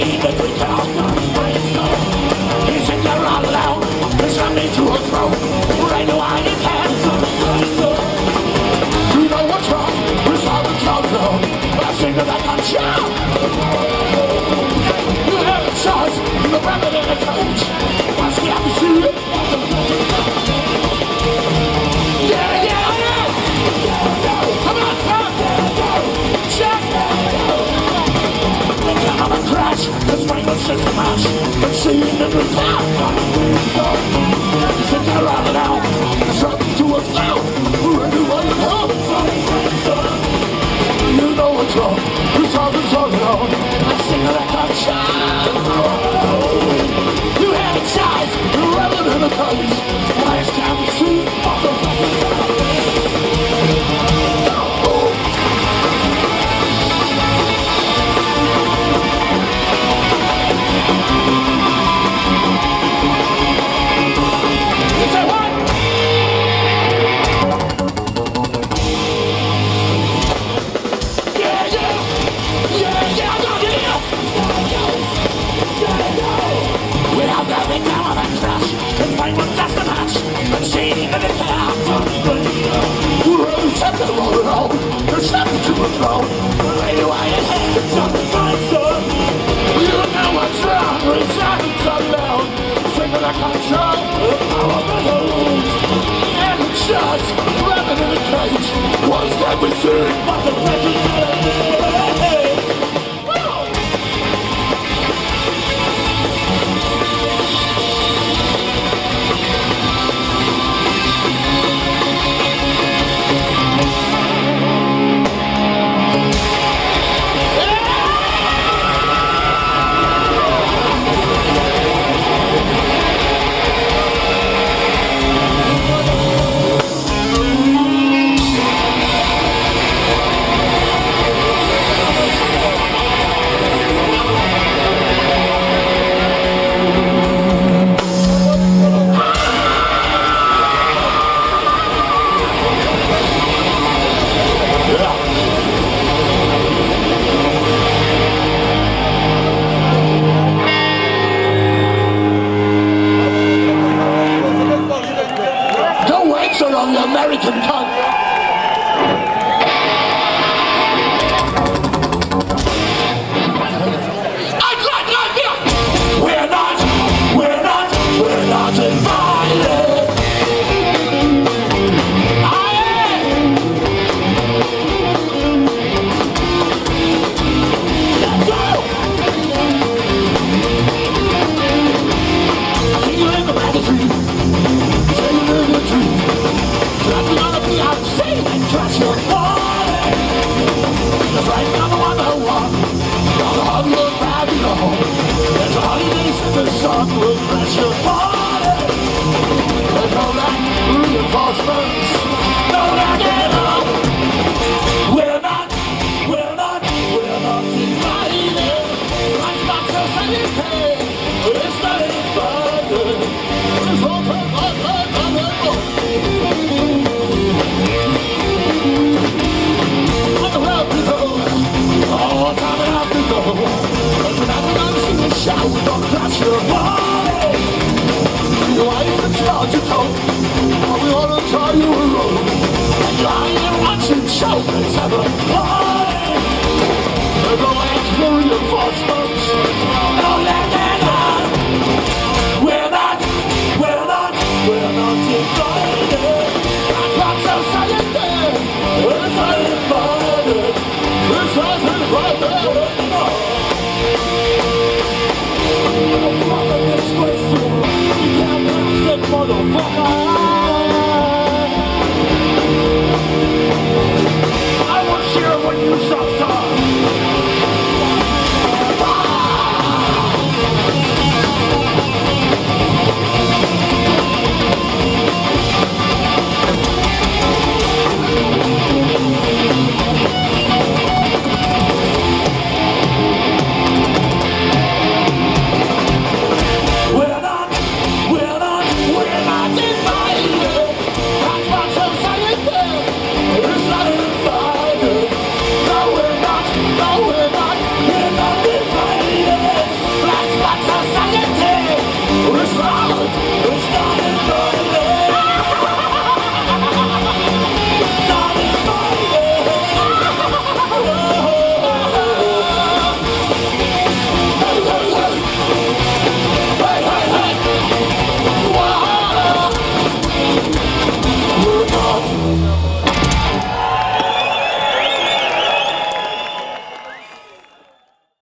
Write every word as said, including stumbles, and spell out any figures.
see the quick out. He's in there all alone. There's something to a throat. Right away you can. You know what's wrong? We're solving trouble now. I sing it like I'm sure. You have a choice. You're better than a coach. What's the opposite? Yeah, yeah, yeah. Come on, come on. Check. Come on and crash. This rainbow's just a match. Let's see you in the cloud. You sit there all alone. There's something to a flow. Anyone at home. You know what's wrong. We're solving trouble now. I sing like I'm sure. You have a choice. You're running in the place. Why it's time to see. There's nothing to a throw. Where do I head? It's on the front door. You know what's wrong. We're talking so loud. Singing like I'm strong. Power of the lose. And it's just running in the cage. What's that we see? What the fuck is that? American cunt. I'd like like you. We're not, we're not, we're not invited. I am. Let's go. I see you in the magazine. See you in the dream. You're gonna be outside and crash your body. There's right now the one who walk. Gonna hug you and grab you home. There's a holidays in the sun will crash your body. There's no lack reinforcements. No lack at all. We're not, we're not, we're not invited. Life's not so sanitary. It's not invited. It's all for life, life, life, life. Oh, time I have to go. But we're not gonna sing a shout. Don't crash your body. You ain't in charge of coke. But we wanna try you a road. And you're hanging watching show. Let's have a party. There's no way to reinforce.